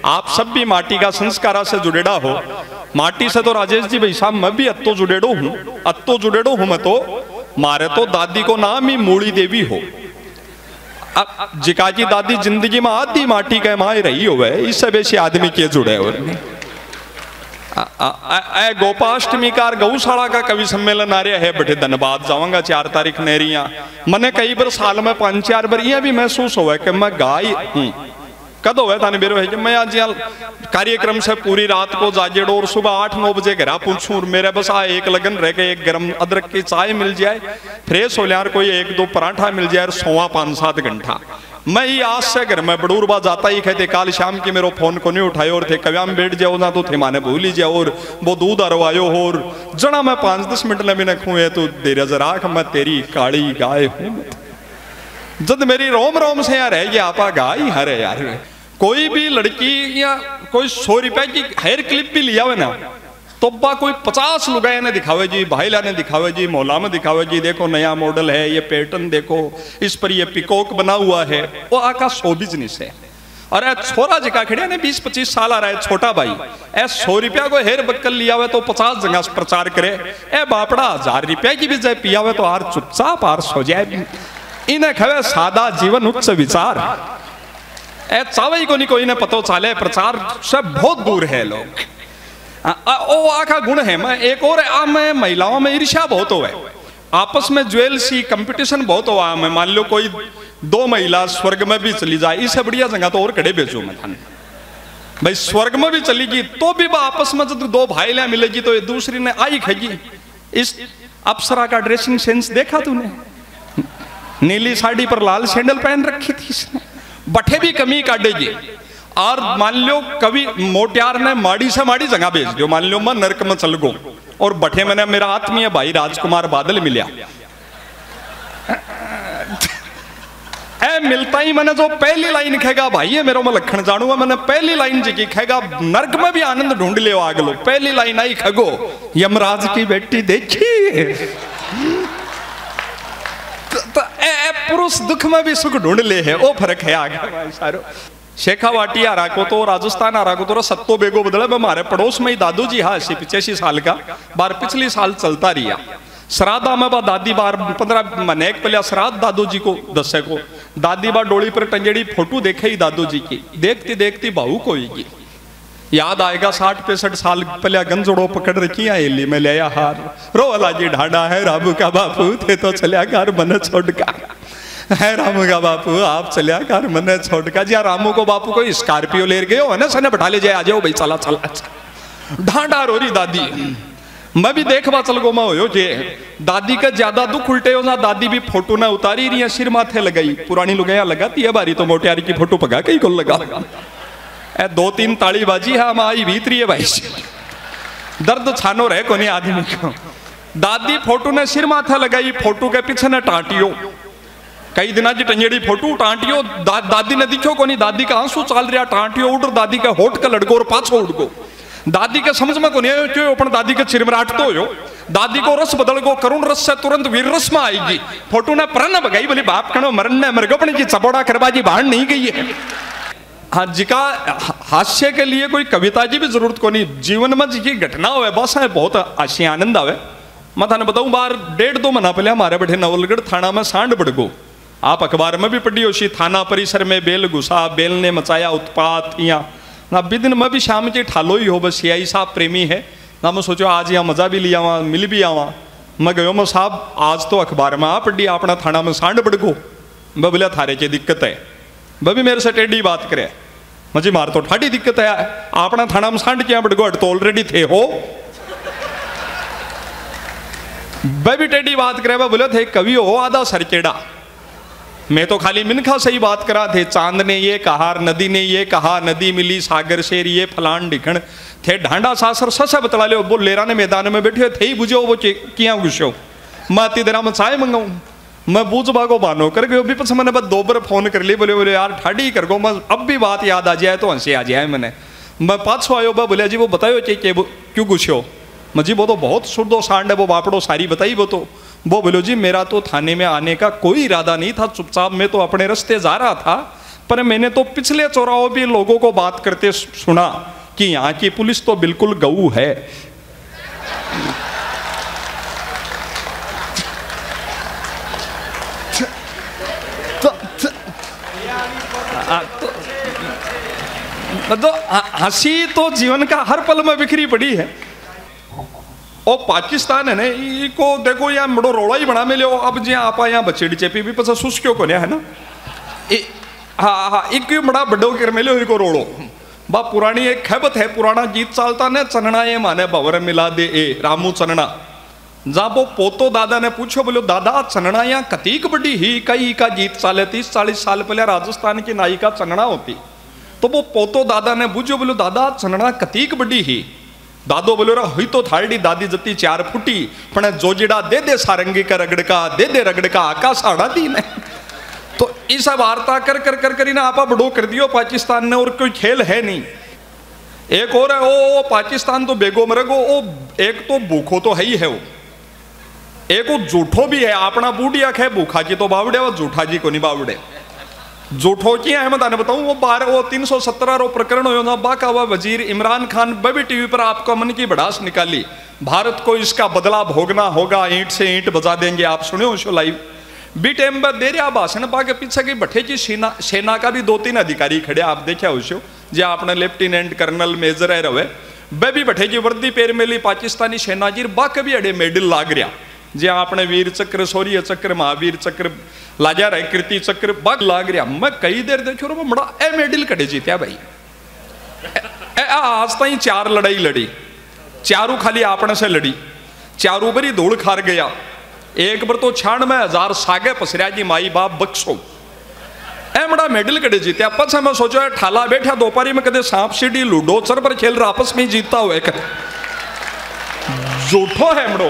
आप सब भी माटी का संस्कारा से जुड़ेड़ा हो। माटी से तो राजेश जी भाई साहब मैं भी अत्तो जुड़ेड़ो हूं मैं तो। मारे तो दादी को नाम ही मूली देवी हो। अब जिका की दादी जिंदगी में आधी माटी के माए रही हो, इससे बेसी आदमी के जुड़े हो। गोपाष्टमी का गौशाला का कवि सम्मेलन आ रहा है, बड़े धन्यवाद जाऊंगा 4 तारीख नेरिया। मैंने कई बार साल में 5-4 बार यह भी महसूस हुआ कि मैं गाय हूं। कद हो थाने बेरो है मैं आज कार्यक्रम से पूरी रात को जाजेड़ो और सुबह 8-9 बजे घर पूछूं और मेरे बस एक लगन रह गए, एक गर्म अदरक की चाय मिल जाए, फ्रेश हो लिया, कोई 1-2 पराठा मिल जाए और सोवा 5-7 घंटा। मैं ही आज से घर में बड़ूरबा जाता ही कहते काल शाम की मेरे फोन को नहीं उठाए और थे कव्या में बैठ जाओ ना तो थे माने भूल ही जाओ और वो दूध अरवायो हो और जना मैं 5-10 मिनट में भी न खूए तो देर जराख मैं तेरी काली गाय हूं। जब मेरी रोम रोम से यार है ये आपा गाय हरे यार। कोई भी लड़की या कोई 100 रुपए की हेयर क्लिप भी लिया हुआ ना तो बा कोई 50 लुगाया ने दिखावे जी, भाईला ने दिखावे जी, मोहल्ला में दिखावे जी, देखो नया मॉडल है, ये पैटर्न देखो, इस पर ये पिकॉक बना हुआ है। वो आका शो बिजनेस है। और ए छोरा जिका खड़े ने 20-25 साल आ रहा है छोटा भाई, ए 100 रुपया को हेयर बक्कल लिया हुआ तो 50 जगह प्रचार करे। ए बापड़ा 1000 रुपया की भी जाए पिया हुआ तो आर चुपचाप आर सो जाए। इन्हें खवे सादा जीवन उच्च विचार। ए चावई को नहीं कोई ने पतो चाले, प्रचार से बहुत दूर है लोग। ओ आका गुण है। मैं एक और में महिलाओं में ईर्ष्या बहुत हो है, आपस में ज्वेलसी कंपटीशन बहुत हुआ। मैं मान लो कोई 2 महिला स्वर्ग में भी चली जाए, इससे बढ़िया जगह तो और कड़े बेचू मैं थाने भाई। स्वर्ग में भी चलेगी तो भी आपस में जब 2 भाईला मिलेगी तो एक दूसरी ने आई खेगी। इस अप्सरा का ड्रेसिंग सेंस देखा तूने? नीली साड़ी पर लाल सैंडल पहन रखी थी इसने, बठे भी कमी काटेगी। और मान लो कभी मोटियार ने माड़ी से माड़ी जगह भेज दियो, मान लो मैं नरक में चल गो और बठे मैंने मेरा आत्मीय भाई राजकुमार बादल मिलिया। ए मिलता ही मैंने जो पहली लाइन कहेगा भाई ये मेरे में लखन जानूंगा, मैंने पहली लाइन जी की कहेगा नरक में भी आनंद ढूंढ ले आग लो। पहली लाइन आई खगो यमराज की बेटी देखी तो पुरुष दुख में भी सुख ढूंढ ले है। वो फर्क है आगे सारो। शेखावाटी आ रहा को तो राजस्थान आ रहा को तो सत्तो बेगो बदला। मैं हमारे पड़ोस में ही दादू जी हाँ 85 साल का बार पिछली साल चलता रिया श्राद्धा में बा दादी बार 15 महीने पहले श्राद्ध दादू जी को दसे को दादी बार डोली पर टंगेड़ी फोटो देखे ही दादू जी की, देखती देखती भाऊ को ही याद आएगा 60-65 साल पहले गंजोड़ो पकड़ रखी है में ले हार रोला जी ढाडा है रामू का बापू थे तो चलिया घर मन छोड़ का है रामू का बापू आप चलिया कर मन छोड़ का जी। रामू को बापू को स्कॉर्पियो ले गए हो ना सने बैठा ले जाए आ जाओ भाई चला चला ढांडा रोरी दादी। मैं भी देखवा चल गो मैं हो जे दादी का ज्यादा दुख उल्टे हो ना दादी भी फोटो ना उतारी रही है सिर माथे लगाई पुरानी लुगाया लगाती है बारी तो मोटियारी की फोटो पगा कहीं को लगा 2-3 ताली बाजी है हम आई भीतरी है भाई दर्द छानो रहे को नहीं आदमी को। दादी फोटो ने सिर माथे लगाई फोटो के पीछे ने टाटियो कई दिना जी टंजेड़ी फोटो टांटियो दादी ने दिखो को नहीं दादी का आंसू चाल रहा टांटियो उड़ दादी का होठ का लड़को और पाछो उड़ गो दादी के समझ में को नहीं क्यों अपन दादी के चिरमराट तो हो दादी को रस बदल गो करुण रस से तुरंत वीर रस में आएगी फोटो ने प्रण बगाई बोली बाप कणो मरण ने मरगपण की चपोड़ा करबाजी बाहर नहीं गई है। हाँ जी का हास्य के लिए कोई कविता जी भी जरूरत को नहीं जीवन में जी की घटना हो बस है बहुत हास्य आनंद आवे। मैं थाने बताऊं बार 1.5-2 महीना पहले हमारे बैठे नवलगढ़ थाना में सांड बढ़ गो आप अखबार में भी पढ़ी होशी थाना परिसर में बेल घुसा बेल ने मचाया उत्पात यहाँ ना दिन में भी शाम की ठालो ही हो बस यही साहब प्रेमी है ना मैं सोचो आज यहाँ मजा भी लिया वहाँ मिल भी आवा मैं गयो मैं साहब आज तो अखबार में आ पढ़ी अपना थाना में सांड बढ़ गो मैं बोला थारे की दिक्कत है वह भी मेरे से टेढ़ी बात करे मुझे मार तो ठाडी दिक्कत है अपना थाना में सांड क्या बढ़ गो तो ऑलरेडी थे हो वह भी टेढ़ी बात करे वह बोले थे कवि हो आधा सरकेड़ा मैं तो खाली मिनखा सही बात करा थे चांद ने ये कहा नदी ने ये कहा नदी मिली सागर शेर ये फलान ढिखण थे ढांडा सासर ससे बतला ले वो लेरा ने मैदान में बैठे थे ही बुझो वो किया गुस्सो मैं अति देरा में चाय मंगाऊं मैं बूझ बागो बानो कर गयो भी पछ मैंने बस 2 बार फोन कर लिए बोले यार ठाडी कर गो मैं अब भी बात याद आ जाए तो हंसी आ जाए मैंने मैं पाछो आयो बा बोलिया जी वो बतायो क्यों गुस्सो मजी वो तो बहुत शुद्धो सांड है वो बापड़ो सारी बताई वो बोलो जी मेरा तो थाने में आने का कोई इरादा नहीं था चुपचाप मैं तो अपने रास्ते जा रहा था पर मैंने तो पिछले चौराहों भी लोगों को बात करते सुना कि यहाँ की पुलिस तो बिल्कुल गऊ है। तो हंसी तो जीवन का हर पल में बिखरी पड़ी है। और पाकिस्तान है ना, इको देखो यहाँ बड़ो रोड़ा ही बना मिलो। अब जी आप यहाँ बचेड़ी चेपी भी पसा सुस क्यों को है ना, हाँ हाँ एक बड़ा बड़ो कर मिलो इको रोड़ो। बा पुरानी एक खैबत है, पुराना गीत चालता ने, चनना ये माने भवर मिला दे ए रामू चनना। जहाँ वो पोतो दादा ने पूछो, बोलो दादा चनना यहाँ कतीक बड़ी ही कई का गीत चाले 30-40 साल पहले राजस्थान की नायिका चनना होती। तो वो पोतो दादा ने पूछो, बोलो दादा चनना कतीक बड़ी ही। दादो बोलो रहा हुई तो थाड़ी दादी जती 4 फुटी, पण जोजिड़ा दे दे सारंगी का रगड़का, दे दे रगड़का आका साड़ा दी ने। तो इस वार्ता कर कर कर कर ना आपा बड़ो कर दियो पाकिस्तान ने, और कोई खेल है नहीं। एक और है ओ पाकिस्तान तो बेगो मरेगो, ओ एक तो भूखो तो है ही है, वो एक वो झूठो भी है। अपना बूढ़िया है भूखा जी तो बावड़े, वो झूठा जी को नहीं बावड़े। झूठो की है मैं ताने बताऊं, वो 317 रो प्रकरण हो ना, बाका हुआ वजीर इमरान खान बभी टीवी पर आपका मन की भड़ास निकाली, भारत को इसका बदला भोगना होगा, ईंट से ईंट बजा देंगे। आप सुने हो शो लाइव बी टाइम पर दे रहा भाषण पा के पीछे की बठे की सेना का भी 2-3 अधिकारी खड़े, आप देखा हो जो आपने लेफ्टिनेंट कर्नल मेजर है रवे, वे भी बठे की वर्दी पैर मेली पाकिस्तानी सेना की, बाक भी अड़े मेडल लाग रहा, जे आपने वीर चक्र, शौर्य चक्र, महावीर चक्र लाजा रहे, कीर्ति चक्र बाग लाग रहा। मैं कई देर देखो रो बड़ा ए मेडल कटे जीत्या भाई। आज तक 4 लड़ाई लड़ी, चारू खाली आपने से लड़ी, चारू बरी धूल खार गया। एक बार तो 96,000 सागे पसरिया जी माई बाप बक्सो ए बड़ा मेडल कटे जीत्या। पछ मैं सोचो ठाला बैठा दोपहरी में कदे सांप सीढ़ी लूडो चर पर खेल रहा, आपस में जीतता हुआ झूठो है मड़ो।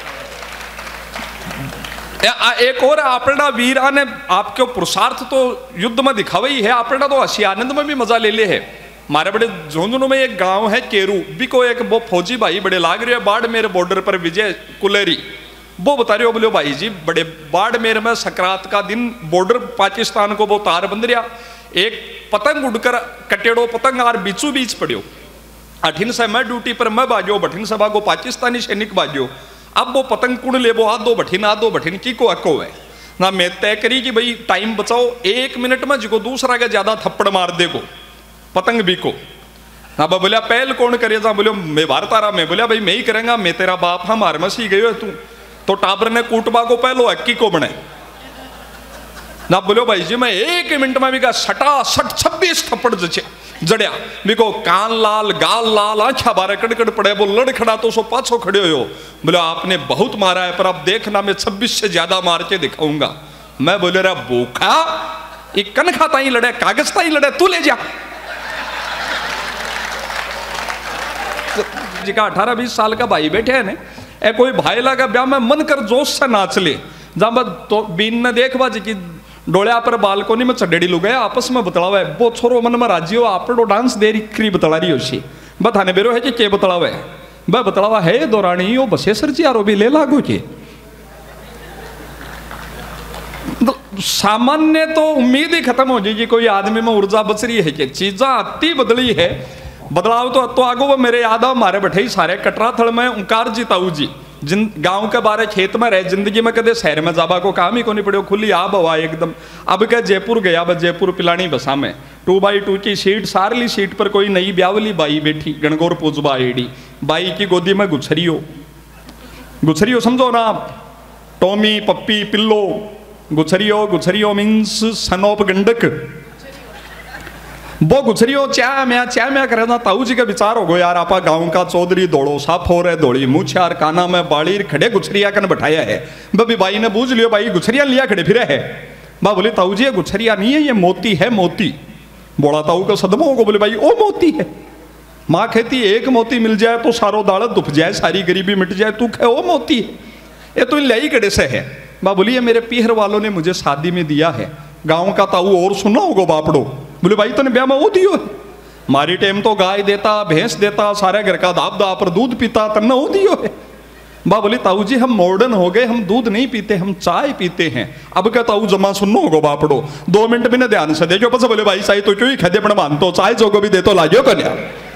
एक और अपना वीरा ने आपके पुरुषार्थ तो युद्ध में दिखावा ही है, अपना तो हसी आनंद में भी मजा ले ले है। हमारे बड़े झुंझुनू में एक गांव है केरू भी को, एक वो फौजी भाई बड़े लाग रहे बाढ़ मेरे बॉर्डर पर विजय कुलेरी, वो बता रहे हो, बोले भाई जी बड़े बाढ़ मेरे में सकरात का दिन बॉर्डर पाकिस्तान को वो तार बंद रहा, एक पतंग उड़कर कटेड़ो पतंग आर बीचू बीच पड़ियो, अठिन से मैं ड्यूटी पर मैं बाजो, बठिन सभा को पाकिस्तानी सैनिक बाजो। अब वो पतंग कुड़ ले वो आधो बठिन की को अको है ना। मैं तय करी कि भाई टाइम बचाओ, 1 मिनट में जिको दूसरा के ज्यादा थप्पड़ मार देगो पतंग भी को ना। बोलिया पहल कौन करे जा, बोलो मैं भारता रहा, मैं बोलिया भाई मैं ही करेंगा, मैं तेरा बाप हम हारमसी गयो है तू। तो टाबर ने कूटबा को पहलो अक्की को बने ना। बोलो भाई जी मैं 1 मिनट में भी का सटा सट 26 थप्पड़ जड़िया बिको, कान लाल गाल लाल आँखा बारे कड़कड़ पड़े। वो लड़ खड़ा तो सो पाछो खड़े हो, बोले आपने बहुत मारा है पर अब देखना मैं 26 से ज्यादा मार के दिखाऊंगा। मैं बोले रहा भूखा एक कन खाता ही लड़े, कागज ता ही लड़े, तू ले जा। जी का 18-20 साल का भाई बैठे है ने, ए कोई भाई लगा ब्याह में मन कर जोश से नाच ले, जब तो बीन ने देखवा जी की डोलिया पर बालकोनी में चढ़ेड़ी लुग गया आपस में बतलावा है। वो छोरो मन में राजी हो, आप डांस दे रही बतला रही होशी, बताने बेरो है कि के बतलावा है, वह बतलावा है दौरानी वो बसेसर जी आरो भी ले लागू के। तो सामान्य तो उम्मीद ही खत्म हो जाएगी, कोई आदमी में ऊर्जा बच रही है कि चीजा अति बदली है। बदलाव तो आगो वो मेरे याद आ मारे बैठे ही सारे कटरा थड़ में ओंकार जी ताऊ जी जिन गांव के बारे खेत में रहे, जिंदगी में कदे शहर में जाबा को काम ही को नहीं पड़े, खुली आब हवा एकदम। अब क्या जयपुर गया, बस जयपुर पिलानी बसा में 2x2 की सीट, सारली सीट पर कोई नई ब्यावली बाई बैठी, गणगौर पूजबा एडी बाई की गोदी में गुछरियो समझो ना, टॉमी पप्पी पिल्लो। गुछरियो मीन्स सन ऑफ गंडक। वो गुछरियो च्या म्या करे ना। ताऊ जी का विचार हो गो यार आपा गांव का चौधरी दौड़ो साफ हो रहे दौड़ी मुछार काना में बाड़ी खड़े गुछरिया कन बैठाया है। बबी बाई ने बूझ लियो, भाई गुछरिया लिया खड़े फिरे है। बा बोले ताऊ जी ये गुछरिया नहीं है, ये मोती है, मोती। बोला ताऊ का सदमा होगा, बोले भाई ओ मोती है। माँ कहती एक मोती मिल जाए तो सारो दाड़त दुख जाए, सारी गरीबी मिट जाए, तू कहे ओ मोती है, ये तो लई कड़े से है। बा बोली ये मेरे पीहर वालों ने मुझे शादी में दिया है। गाँव का ताऊ और सुना होगा बापड़ो। बोले भाई तने ब्याह में वो दियो है, मारी टाइम तो गाय देता, भैंस देता, सारे घर का दाब दा पर दूध पीता, तन्ना वो दियो है। बा बोली ताऊ जी हम मॉडर्न हो गए, हम दूध नहीं पीते, हम चाय पीते हैं। अब क्या ताऊ जमा सुननो होगो बापड़ो, 2 मिनट भी ना ध्यान से देखो। बस बोले भाई साई तो क्यों ही खदे पण मानतो, चाय जोगो भी दे तो लाग्यो कन्या।